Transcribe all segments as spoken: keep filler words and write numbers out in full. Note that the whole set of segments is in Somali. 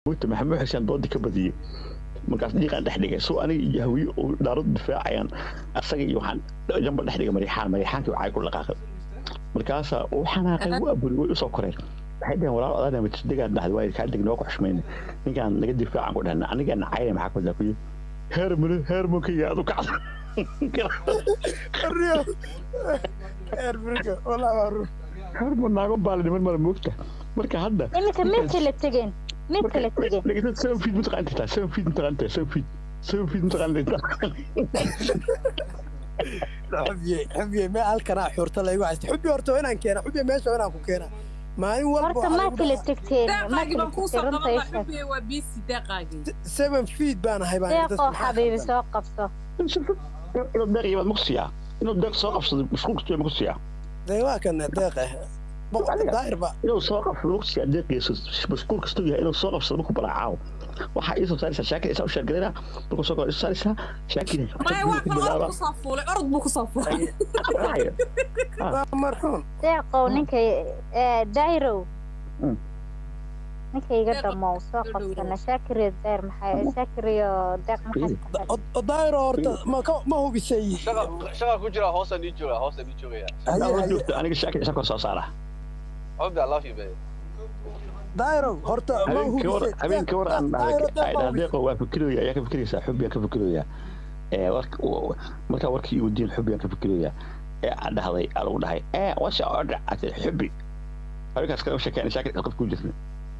قلت محمد حسين ضدي كبدي markaas dhiiqan dhex dhigay soo aniga iyo hawiyo oo daarad difaacayaan asaga iyo waxaan jamba dhex dhigay mariixaan mariixaanki waxay ku laqaaqay markaas oo xanaaqay waa buri way soo koreen waxay dhaheen walaal adana mid digaad dhaxday way ka dhignoo ku xushmeyn ninkan naga difaacan ku dhahna aniga nacay maxaa ku daafay heer mun heer mun ka yaado ka qarriyo heer burka wala waru heer mun naago baalin mar mar moogta marka hadda imika mid kala tageen mid kala tageen لقيت سوي فيد متقنت سوي فيد متقنت سوي فيد سوي فيد متقنت حبي حبي ما halkan xurta la igu haysto xubbi horto inaan keena xubbi meesha inaan ku keena maalin walba horta ma kala tagteen ma kala ku soo qabay xubbi waa bisi daqaaqi seven feet baan ahay baan dadka xabiibi soo qabso inuu daqiiqad maqsiya inuu daqiiq soo qabsado mashquulka jooga maqsiya deewa kan daqiiq daahir ba inuu soo qabsado maqsiya daqiiq mashquul kasto yahay inuu soo qabsado ku balaacaw waxa ay soo saaraysaa shaakir isa u sheegaynaa markuu soo soo saaraysaa shaakir ma waa ka soo fuulay orod buu ku soo fuulay marxuun deeqo ninka ee daahiro ninka iga dhamow soo qabsana shaakir daahir maxay shaakir iyo deeq maxay daahiro horta ma ma hubisay shaqa shaqa ku jira hoosan ii jooga hoosan ii joogaya aniga shaakir isa soo saara عبد الله في بيت دايرو هرتا ما هو كور أبين كور أن هذا هو فكرية يا كفكرية حبي كفكرية ورك متى ورك يودين حبي كفكرية عند هذا على وده هاي إيه وش أرجع حبي هذيك أسكر وش كان شاكر أقف كل جسمي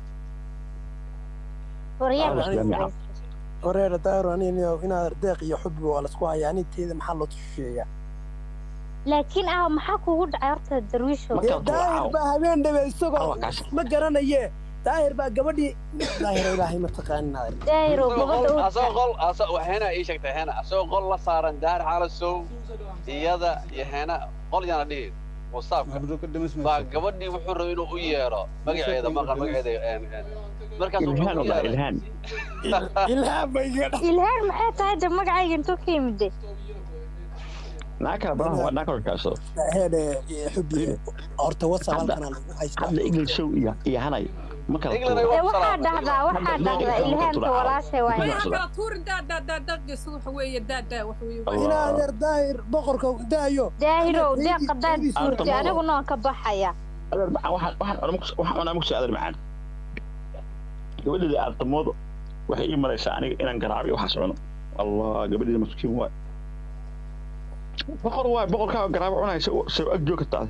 وريا وريا دايرو أنا هنا رداق يحب ولا سكوا يعني تيجي محله تشيء laakiin ah maxaa kugu dhacay horta darwiisho daahir baa habeen dhabe isagoo ma garanaye daahir baa gabadhii daahir ilaahay ma taqaanaa daahir gabadha asoo qol asoo waxayna ii sheegtay hena asoo qol la saaran daar xaala soo iyada yahana qol yana dhig wasaabka baa gabadhii wuxuu rabay inuu u yeero magaceeda maqan magaceeda markaas ilhaan ilhaan ilhaan bay ilhaan maxay tahay magacayga intuu ka yimid ناكر براه ناكر كاسو هذا حبي أرتا وصل أنا هذا إنجل شو يا يا هناي ما كان واحد هذا واحد هذا إلهام ولا شيء واحد ما تور دا دا دا دا يسوح ويا دا دا وحوي هنا غير داير بقرك دايو دايرو دا قدام صورتي أنا قلنا كبحية واحد واحد أنا مكس واحد أنا مكس هذا معنا يقول لي أنت موضوع وحي مريسا أنا إن أنقرابي وحسونه الله قبل لي مسكين واحد بقر واي بقر كا قراب cunay soo soo ag joogtaa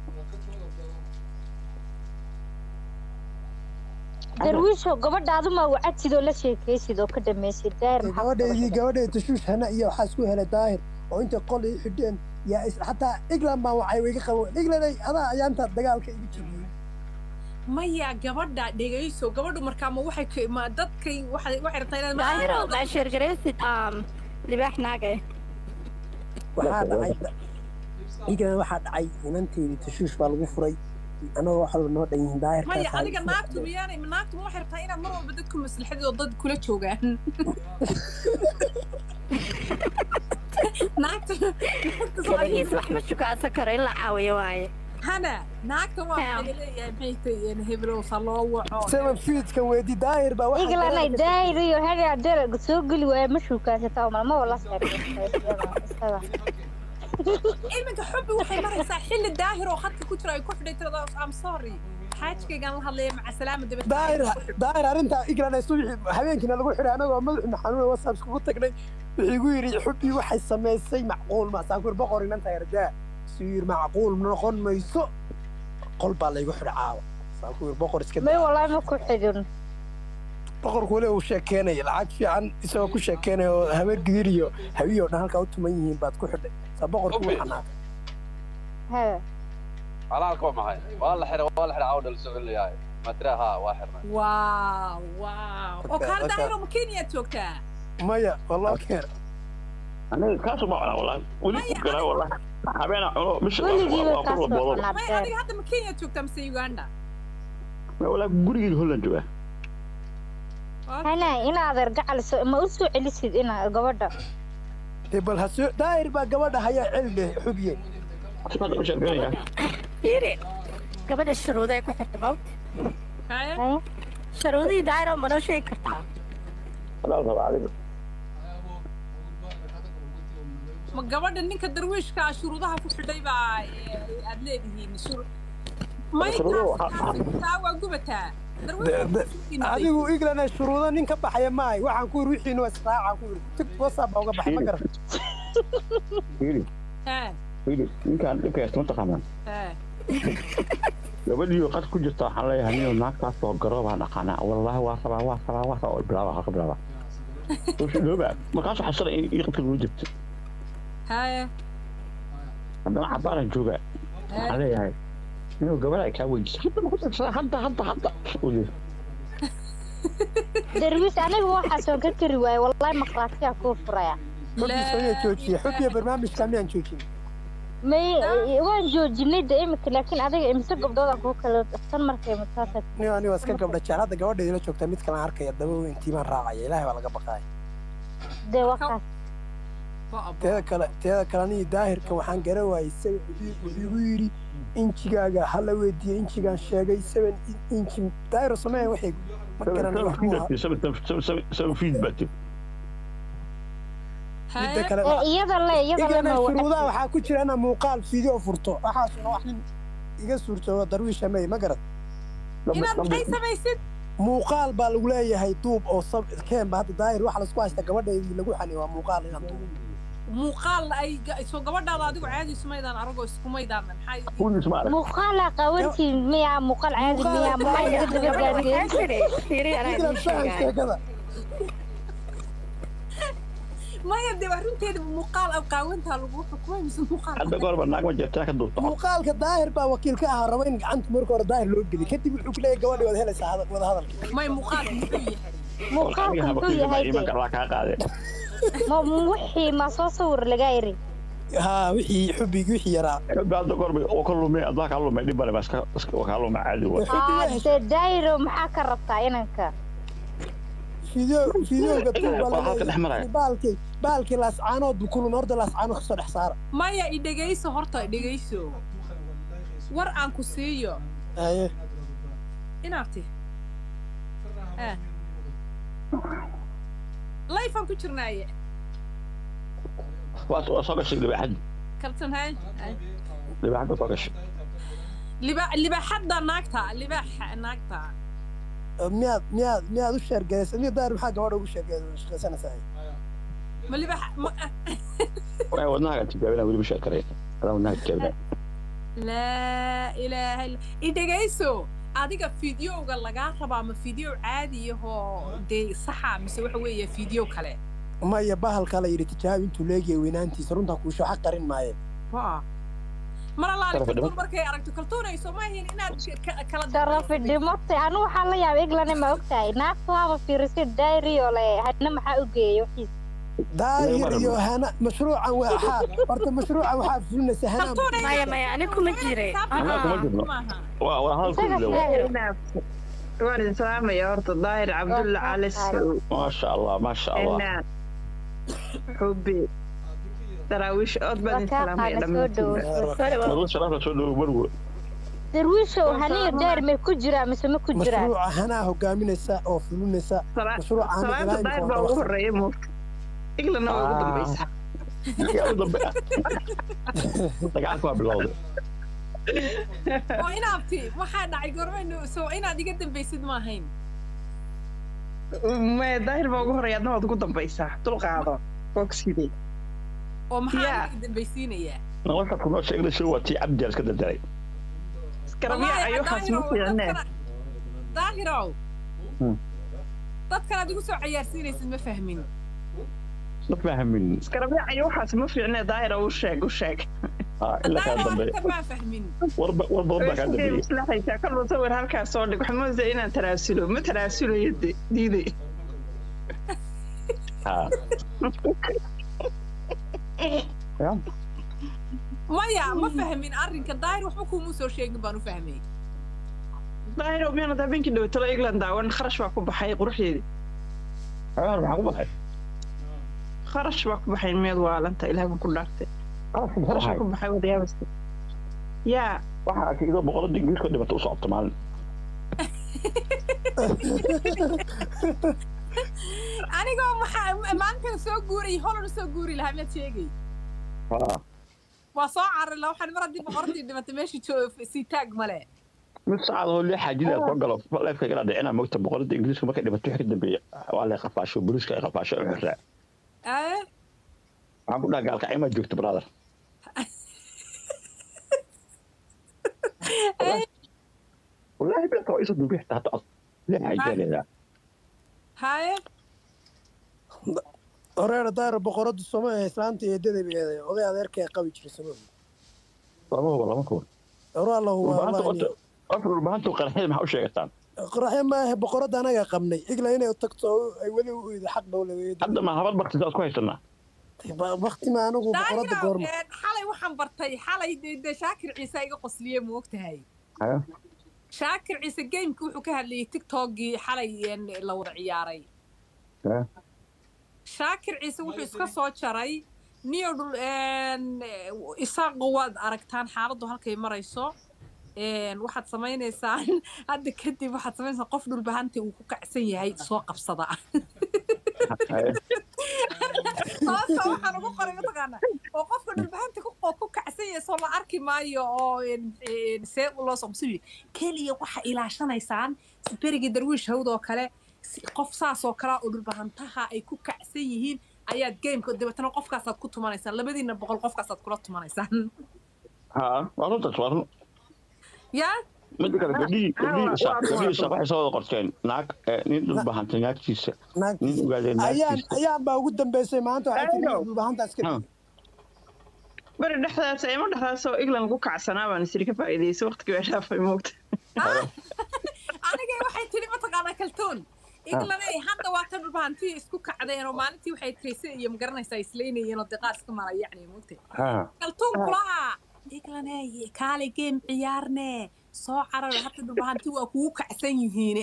darwiisho gabadhaadu ma wacad sidoo la sheekaysido ka dhameysay daahir gabadheedii gabadheed tashuush hana iyo waxa isku helay daahir oo inta qol ay xideen yaa hatta iglan baa waxay way ka qabo iglanay adaa ayaanta dagaalka igu jibiyay maya gabadha dhigayso gabadhu markaa ma waxay ma dadkay waxay waxay rabtaa inay daahir oo sheergareysid um libaxnaaga waxaa dhacay igana waxaa dhacay inanteedii tashuush baa lagu furay anagoo waxa noo dhan yihiin daahirka maya adiga naagtu miyaanay naagtu waxay rabtaa inaad mar walba dadku maslaxadooda dad kula joogaan naagtu gabadhiis wax ma shukaasa karo in la caawiyo waaye hana naagta waa leeyahay maxay heblow saloo waco seven feet kan weedi daahir baa waxa iglanay daahir iyo hada dal soo gali waay ma shukaasata ma ma wala saaraysaa ilminka xubbi waxay maraysaa xilli daahir oo khadka ku jira ay ku xidhay tirada I'm sorry xaajkaygan la hadlay maca salaama dibadda daahir daahir arinta iglanay subaxii habeenkina lagu xidhay anagoo madaxna xanuun WhatsApp isku tagnay wixii gu yiri xubbi waxay sameysay macquul ma saakur boqor inanta yardaa سير معقول نقول ما يسوق قلب على يحر عاو سأقول بقر إسكت ما والله ما كل حجر بقر كله وشكانة العاد في عن يسوي كل شكانة همير قديريو هبيو نهار كأوت ميين بعد كل حد سبقر كل حنا ها على الكوم هاي والله حر والله حر عودة للسعودية هاي ما تراها واحد واو واو وكان دايرو مكينية توكتا مايا والله خير أنا كاسو معنا والله ولي كلا والله حبينا عمره مش والله ما أنا هذا مكينية توكتا مسي يوغندا والله قولي هولندا جوا هنا هنا أرجع لسه ما أسوء لسه هنا قبضة تبل هسوء داير بقى قبضة هيا علبة حبية هذا مش عارفين يري قبضة الشروط يكون حتى موت هاي شرودي دايرة ما شيء كرتها لا طبعا عليك ma gabadha ninka darwiishka shuruudaha ku xidhay baa aad leedihiin shuruu may taa waa gubataa adigu iglana shuruudo nin ka baxaya maay waxaan ku ruuxiino israaca ku tig whatsapp uga baxay ma garan fiiri ha fiiri ninkaan dhibka haysto ma taqaanaan ha gabadhiyo qad ku jirta waxaan leeyahay nin naagtaas oo garooba dhaqanaa wallahi waa sabaa waa sabaa waa sabaa bilaaba halka bilaaba وشلوبا ما كانش حصل يقتل وجبت هاي عندنا عبارة جوجا عليه هاي إنه قبل كاويج حتى ما كنت حتى حتى حتى قولي درويش أنا هو حسون كرواية والله ما قرأتها كفرة لا سوية جوجي حبي برنامج كامل جوجي ما وين جوجي من دائما لكن هذا مسك بدورك هو كله استمر في مسافة أنا أنا واسكت قبل الشهر هذا جواد يلا شوف تميت كلام عركة يدبوا إنتي من راعي لا ولا قبقاي ده وقت تهذا كلا تهذا كلامي داهر كوحان جروا يسوي يقولي إنتي جاجا هلا ودي إنتي جان شاجا يسوي إنتي داهر سماه وحيد ما كان يسوي يسوي يسوي يسوي فيدباك iyada le iyada le shuruudaha waxaa ku jira inaan muuqaal video furto waxaasuna wax nin iga suurtooba darwiisha may ma garad inaad maxay samaysid muuqaal baa lagu leeyahay duub oo keenba hadda daahir waxa la isku haysta gabadheedii lagu xani waa muuqaal inaan duubo muuqaal ay soo gabadhaada adigu caadi ismaydaan aragoo iskumaydaan maxay muuqaal qawantii miya muuqaal caadi miya maxay laga dabagaadiyay fiiri ana ما يبدي وحرنتي مقال أو قاونتها لو حكومة مش مقال هذا قرب الناقة جتها كدو مقال كداهر با وكيل كها ربين عنت مركور داهر لو جدي كتب الحكومة جوادي وده هلا هذا وده هذا ما مقال مفيه مقال كنتي هاي ما كان راك قاعد ما وحي ما صور لجايري ها وحي حبي وحي يرى بعد قرب وكله ما أضاك الله ما يدبر بس وكله ما عادي هذا داير محاك ربطة إنك فيديو فيديو قطوبة بالكي بالكي لاس عانود بكل نورد لاس عانو خسر حصار ما يا إدجايسو هرتا إدجايسو ور عنكو سيو أيه إنارتي آه لايف عنكو ترناية وات وصاقش اللي بحد كرتن هاي اللي بحد وصاقش اللي بح اللي بحد ناقتها اللي بح ناقتها مياد مياد مياد وش شرقة سني دار حاجة ورا وش شرقة سنة ساي ما اللي بح وين ودناها تجيبنا ولا مش أكره أنا ودناها تجيبنا لا إله إلا إذا جايسو هذيك فيديو قال لك أخبار ما فيديو عادي هو دي صحة مسوي حويه فيديو كله ما يباه الكلا يريد تجاوب أنتو لاقي وين أنتي سرون تكوشو حقرين معي وا mar alla arkay markay aragto kaltoonayso ma ahayn inaad kala daraf dhimata anu waxa la yaab iglana ma ogtahay naaftu haba fiirsid diary oo leh hadna maxaa u geeyo xiis diary iyo hana mashruucan waa xaar horta mashruucan waxa fulinaysa hana maya maya ani kuma jiray waa waa hal kullu waan islaamaya horta daahir cabdulla cali ma sha Allah ma sha Allah حبي دراويش أطبع السلام يا دم والله شرفنا شو لو برو درويش وهني داير ما كجرا مس ما كجرا مشروع هنا هو قامين الساعة أو فلون الساعة مشروع هنا داير بقول الرئيم إقلا نوع قدام بيس يا قدام بيس تقعدوا بالله وين أبتي ما حد عيقر منه سو إنا دي قدام بيسد ما هين ما داير بقول الرئيم نوع قدام بيس طلق هذا فوكسيدي ومحل قدام بيسينية نقولك كنا شيء شو وتي عبد جالس كده داي سكربيع أيوة خصمت يعني ظاهرة dadkan adigu soo ciyaarsiinaysid ma fahmin ma fahmin skarabia ayu waxa ma fiicna daahira u sheeg u sheeg ah illa ka dambe ma fahmin warba warba ka dambe islaxaysa kaloo sawir halkaas soo dhig waxaan moodaa inaan taraasulo ma taraasulo diiday ha ya maya ma fahmin arrinka daahir waxba kuuma soo sheegin baan u fahmay daahir oo miyana dabinki dhawtalo England daawan kharash waa ku baxay quruxdeedii ah waxa ku baxay kharash waa ku baxay meed waalanta ilaahay ku dhaartay kharash ku baxay wadayaabasta ya waxa akiido boqol digir ka dhibato u socota maalin anigoo maxaa maanta soo guuray holan soo guuri lahaa mid sheegay ها waa soo carar la waxaan mar hadii boqortii dhimatay meeshii joog si taag male mid saacad oo lix xajida soo galo leefka gala dhicina moogta boqorada ingiriiska markay dhimatay wixii dambeeyay waa la qafaasho booliska ay qafaasho u xirraa ee waxaan ku dhagal ka ima joogto brother والله بيت رئيس الدوبي حتى تقص لا حاجه لا هاي horeer daara boqorada Soomaaliya islaanta ee dadabeeday oday adeerkay qabi jiray Soomaaliya والله والله ما كون oraa la huwa afur maanta qarxay ma u sheegtaan qarxay ma ah boqorada anaga qabnay igla inay tagto ay wali u yidhi xaq dawladeed hadda ma habad bartay ku haysana waqti ma anagu boqorada goorma xalay waxaan bartay xalay de Shaakir Ciise iga qosliye ma ogtahay ها Shaakir Ciise game-ku wuxuu ka hadlayay TikTok-gii xalay la wada ciyaaray ها Shaakir Ciise wuxuu iska soo jaray niyadul een isaaqo waad aragtaan xaaladdu halkay marayso een waxaad sameeynaysaa hadda kadib waxaad sameynaysaa qof dhul bahanta uu ku kacsan yahay soo qabsada taasoo waxaan ugu qoray mataqaana oo qofka dhul bahanta ku kacsan yahay soo la arki maayo oo see loo soo qabsado keliya waxa ilaashanaysaan berigi darwiish hawd oo kale qof saas oo kala oo dhul bahantaha ay ku kacsan yihiin ayaad game-ka dabatana qofkaas aad ku tumanaysaa labadiina boqol qofkaas aad kula tumanaysaan ها والله تصور يا مدك قدي قدي قدي صباح soo qorteen naag nin dhul bahanta naagtiisa nin ugaadeen ayaan ayaan baa ugu dambeysay maanta waxa tii dhul bahanta iska bari dhexdaas ay ma dhexdaas oo England ku kacsanaa baan isri ka faa'iideysay waqtigii ay dhaafay moogta aniga waxay tiri ma taqaana kaltoon England ay hadda waa tan dhul bahantii isku kacdeen oo maalintii waxay tirisay iyo ma garanaysaa isleynayeen oo diqaas ka maray yacni moogta kaltoon kulaha England ay kaale game ciyaarne soo carar hadda dhul bahantii waa kugu kacsan yihiin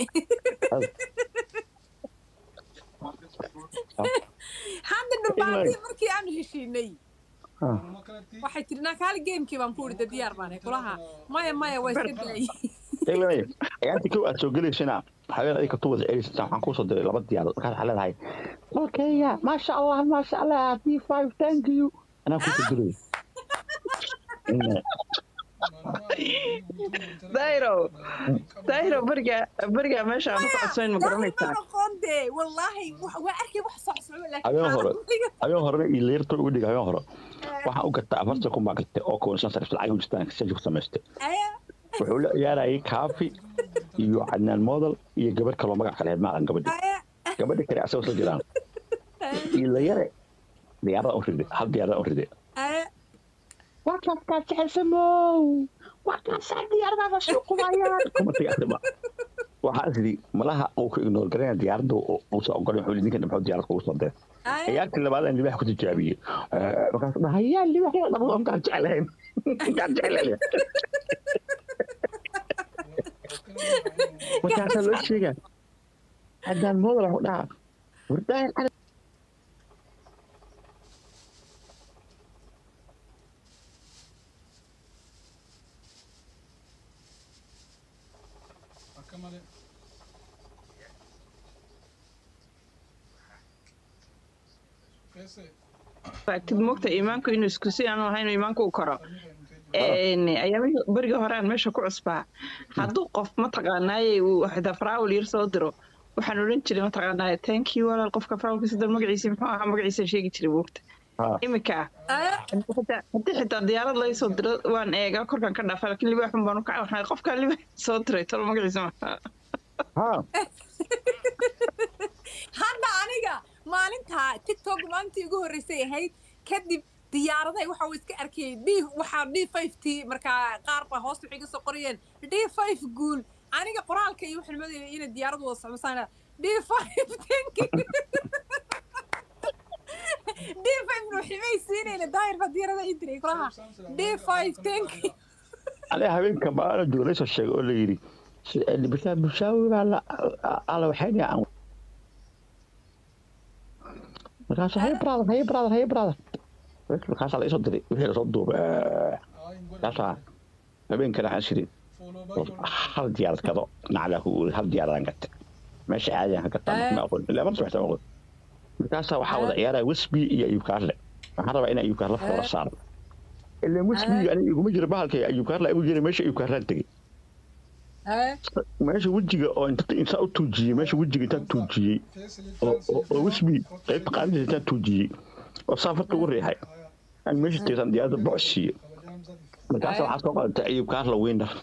hadda dhul bahantii markii aan heshiinay waxay tiri naakaali game-kii baan ku iri diyaar baan kulaha maya maya way iska daayay ilaa ayaanti ku aad soo galeysana xageed ay ka tuwada celistaan waxaan ku soo diray laba diyaar markaad xaleedahay okay ya ma sha Allah ma sha Allah B five thank you ana ku soo diray دايرو دايرو برجع برجع ماشي على قصين مقرنيتها قندي والله واركي wax socso laakiin ayaan hore ayaan hore ileerto ugu dhigay ayaan hore waxa uu gataa afarta ku maagtay oo koonsan sarif lacag u istaan si joogto meeste wuxuu la yaaray kaafi iyo cadnaan model iyo gabar kale oo magac kale ma aan gabadhi gabadhi kale asoo soo jiraan ila yare diyaarada u riday hal diyaarada u riday وكان تعزموا وكان سعديارنا بسوق وياك كما تقدم وحاسدي ملها او كينول غرين ديارده او سو غرين خولي دينك دبحو ديارك او سو ده اياك اللي بعد اللي بيحكوا تجابيه وكان ما هي اللي بيحكوا دبو كان جعلين كان جعلين وكان لو شيغا هذا الموضوع ده ورداي faktid moogta iimaanku inuu isku si aan ahayn iimaanku u koro een ayaamihii bariga horaan meesha ku cusbaa hadduu qof ma taqaanaayay uu waxda faraawil yar soo diro waxaan oran jiray ma taqaanaayay thank you walaal qofka faraawilkiisa dal magaciisa muxuu ahaa magaciisa sheegi jiray moogta imika haddii xitaa diyaarad laga soo diro waan eegaa korkan ka dhaafay laakiin libaax xun baan u kacay waxaan qofka libaax soo diray talo magaciisa ma hadda aniga maalinta TikTok maantii ugu horeysay ahayd kadib diyaaradaha waxa uu iska arkay D waxa D five T marka qaar ba hoos wixii ka soo qoriyeen D five guul aniga qoraalka iyo waxa madayay in diyaaradu wada socmaysana D five thank you D five ruuxay siinayna daayir ba diyaarada idri kulaha D five thank you على هبينك بقى جوليس الشيء يقول لي اللي بتاع بشاور على على حاجه عن markaas hay brother hay brother hay brother markaas la isoo diray wixii soo duubay kaasa habeen kale aan shirin hal diyaarad kado nacla ku hal diyaarad aan gatay ماشي عادي أنا كتبت ما أقول لا ما صحت أقول مركاسة وحاول عيارة وسبي يا أيوب كارلا حرب أنا أيوب كارلا فور صار اللي وسبي يعني يقوم يجري بحالك يا أيوب كارلا يقوم يجري ماشي أيوب كارلا تجي ماشي وجهي أو أنت أنت أو توجي ماشي وجهي أنت توجي أو أو وسبي قيد قاعد أنت توجي وصافت تقولي هاي أنا ماشي تيسان دي هذا بعشي مركاسة وحاسة قال أيوب كارلا وين ده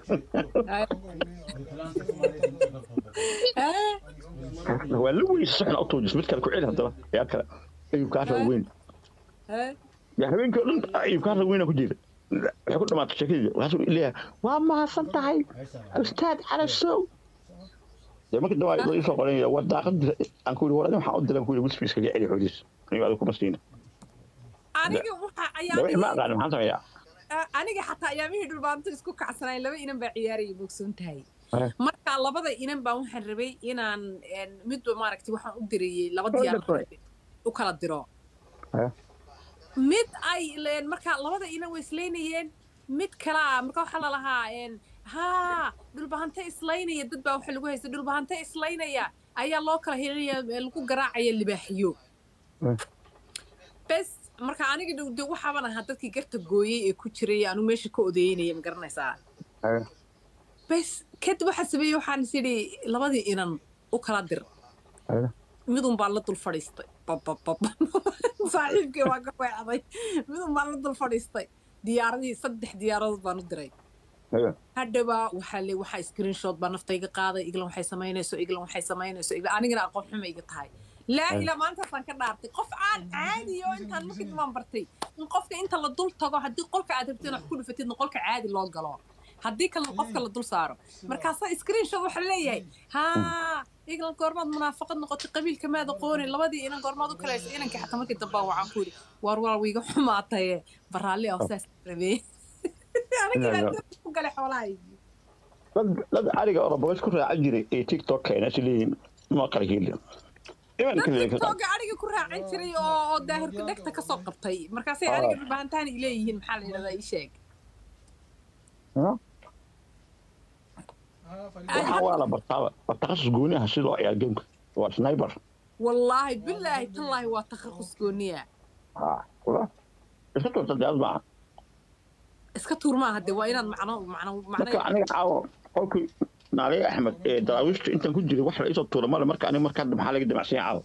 هو اللي يصحن أطوج مثل كل هذا يا كلا أيوب كارلا وين يا وين كل أيوب كارلا وين أكو جيل يقول ما تشكيل وهذا اللي وما صنتهاي أستاذ على السوق يا ما كنت وايد يسوق عليه وداخل أنقول ورا ما حاول أقول بس في سكيل عليه حديث أنا أقول لكم مسكين aniga waxa ayaamihii ما قاعد ما حصل يا aniga xataa ayaamihii dhulbaanta isku kacsanay laba inan baa ciyaarayay bogsoon tahay marka labada inan baa waxaan rabay inaan midba maaragtay waxaan u diriyay laba diyaar u kala diro mid ay leen marka labada inan way isleynayeen mid kala marka waxa la lahaa ha dhulbaanta isleynaya dad baa waxa lagu haystay dhulbaanta isleynaya ayaa loo kala helaya lagu garaacaya libaaxiyo bas marka aniga dad waxa baan ahaa dadkii garta gooyay ee ku jiray anu meesha ka odeynayay ma garanaysaa bas kadib waxa sameeyay waxaan sidii labadii inan u kala dir midun baa la dul fadhiistay saaxiibkii waa ka weecday midun baa la dul fadhiistay diyaaradii saddex diyaaradood baan u diray hadaba waxa le waxa screenshot baa naftayga qaaday iglan waxay samaynayso iglan waxay samaynayso iglan anigana aqoon xumo iga tahay لا إلا ما أنت فانك دارتي قف عاد عادي يو أنت ممكن ما برتي نقفك أنت اللي دول تجا هدي قولك عادبتين حكون فتيد نقولك عادي الله قلار هديك اللي قفك اللي دول صاروا مركزة سكرين شو حليه ها يقول قرماد منافقة نقطة قبيل كما ذقوني اللي بدي إنا قرماد وكلاش إنا كحتى ممكن تباوع عن كوري واروا ويجوا حماطة برالي أساس ربي أنا كذا قال حوالي لا لا عارف أنا بقول كل عجري تيك توك هنا اللي ما قريب TikTok aniga ku raacin jiray oo daahirka dhagta ka soo qabtay markaasay aniga dhulbaantaan ileeyihiin maxaa la yiraahdaa ii sheeg waxa wala bartaba takhassus gooni ah sidoo ay gameka waa sniper wallahi billahi tallahi waa takhassus gooniya ha wala iska tuurta daadba iska tuur ma hadda waa inaad macno macno macno aniga caawo qolkii نالي أحمد دراويش أنت كنت جري واحد رئيس الطور ماله مركز أنا مركز بحالة قد معسية عاو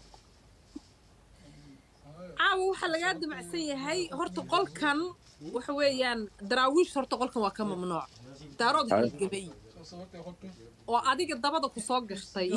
عاو حلقات دمعسية هاي هرتو قول كان وحويان دراويش هرتو قول كان وكان ممنوع دارود الجبي وأديك الضبط كسوق شطي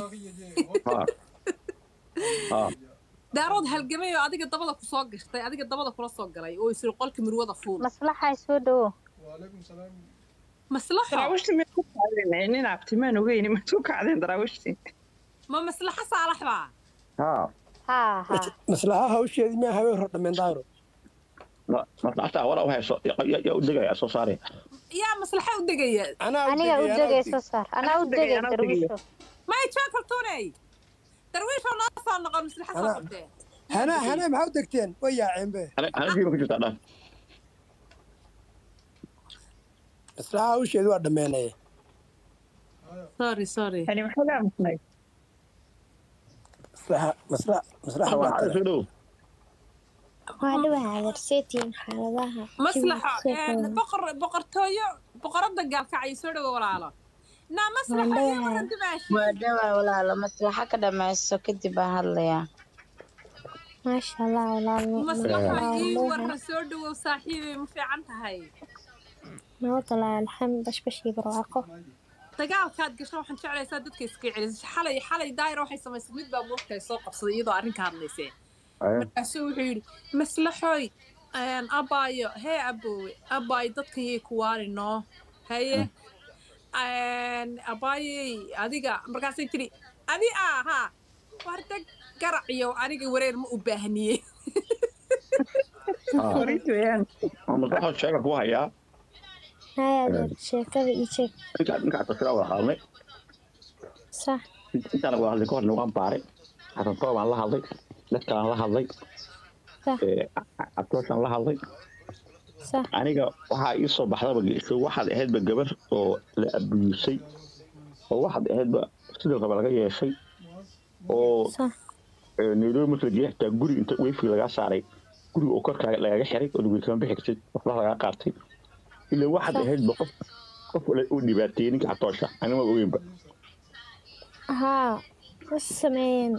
دارود هالجبي وأديك الضبط كسوق شطي أديك الضبط كلا سوق جري ويصير قول كم روضة فول مصلحة يسودو وعليكم السلام مصلحة دراوشتي ما تكون قاعدين يعني نعبتي ما نوغيني ما تكون قاعدين دراوشتي ما مصلحة صالح بقى ها ها ها مصلحة هوشي ما هاوي رد من دايرو لا مصلحة ورا وهي صو يا يا ودقة يا صوصاري يا مصلحة ودقة أنا أنا ودقة صوصار أنا ودقة درويشو ما يتشاكل توني درويش وناصر نقول مصلحة صاحبتين هنا هنا ما ودقتين ويا عين به أنا أنا في مكتوب تعال مصلحة هوشي ذو دمينه سوري سوري يعني محلها مثلي مصلحة مصلحة مصلحة هذا شنو وهذا هذا رسيتين حالها مصلحة بقر بقر تويو بقر الدجال كعي سوري ولا لا نا مصلحة يا ولد ماشي ما دوا ولا لا مصلحة كده ما السكت بهلا يا ما شاء الله ولا مصلحة إيه والرسول وصاحبي ما في عنها هاي ما طلع الحمد بش بشي برواقه dagaal kaad gasho waxaan jeclaysaa dadka iska celis xalay xalay daayro waxay samaysay mid baa moogtay soo qabsaday iyadoo arrinka hadlaysay markaasuu wuxuu yidhi maslaxooy abaayo hee aboowe abaay dadkan yay ku waarinoo haye abaayey adiga markaasay tiri adi ah haa warda garac iyo aniga wareer ma u baahniyey maslaxo sheega ku hayaa هذا شكله يشك إنك إنك أتصل وهذا صح أنت أنا وهذا كون نوام باري هذا طبعا الله هذا لك الله هذا صح أتصل الله هذا صح أنا جا واحد يصب بحضر بجي شو واحد أهد بالجبر أو لأبيسي أو واحد أهد بقى صدق قبل جاي شيء oo صح nairobi marka la geeyo xitaa guri inta wifi lagaa saaray guriga oo korkaaga lagaga xiray oo lagu kama bixi kartid qofla lagaa qaatay ilaa waxaad صح ahayd boqof qof u dhibaateeyay ninka xatoosha anima ogeynba ها بس سمين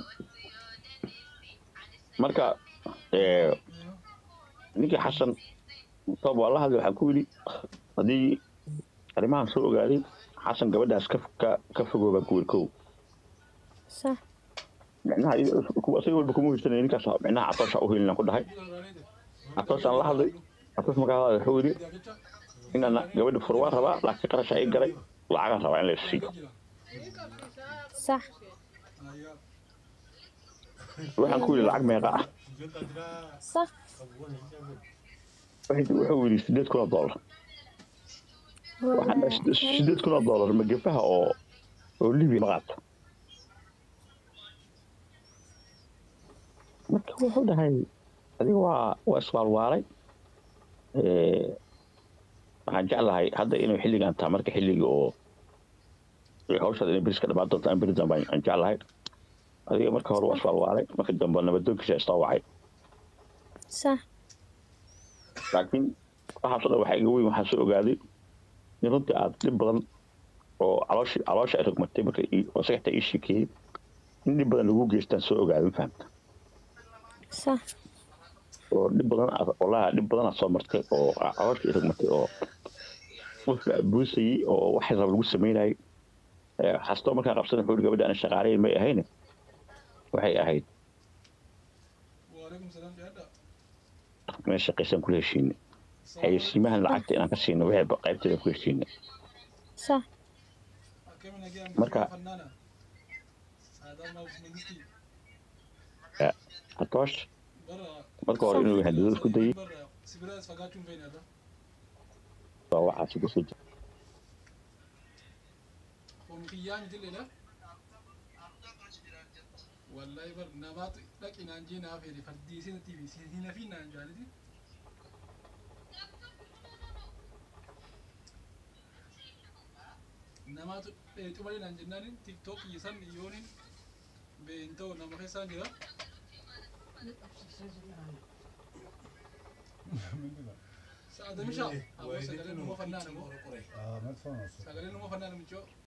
marka ee ninkii xasan طب والله هذا waxaan ku yiri hadii arimahan soo ogaaday xasan gabadhaas ka ka fogooba ku wirkow صح macnaha kuwa asay walba kuma heysanay ninkaas macnaha atoosha u helina ku dhahay atoosha la hadlay atoos magaala wuxuu yiri inana gabadha furwa raba laakiin qarash ay galay lacag raba in la siiyo صح waxaan ku yiri lacag meeqa ah صح wuxuu yiri sideed kun oo dollar waxaan sideed kun oo dollar ma gafaha oo oo libi maqaat marka wuxuu dhahay adiga waa waa iswaalwaalay ee waxaan jeclahay hadda inuu xilligan taa marka xilliga oo hawsha inay biriska dhamaan doonto aan biri dambe aan jeclahay adiga marka hore waa iswaalwaalay marka dambe nabadoonkiisa istaawacay صح laakiin waxa soo waxay iga weyn waxa soo ogaaday in runtii aad dib badan oo caloosh caloosh ay rugmatay markay oo saxta ii shikay in dib badan lagu geystaan soo ogaaday fahamta صح oo dib badan walaha dib badan soo martay oo caloosh ay rugmatay oo qofka buusay oo wax rab lagu sameeyay ee hasto marka qabsan wuxuu gabadha aan shaqaalay ma ahayn waxay ahayd meesha qeysan ku heshiin ay siimahan lacagta inaan ka siino wixii qaybteeda ku heshiin صح marka atoosh marka hore inuu hadii isku dayay waa waxa si soo والله بر نبات لكن أنجينا في الفرديسين تيجي هنا فينا أنجاني نبات تبالي أنجنانين تيك توك يسان يونين بنتو نمخي سانجا سأدمشا أبو سجلين مو فنان مو سجلين مو فنان مجو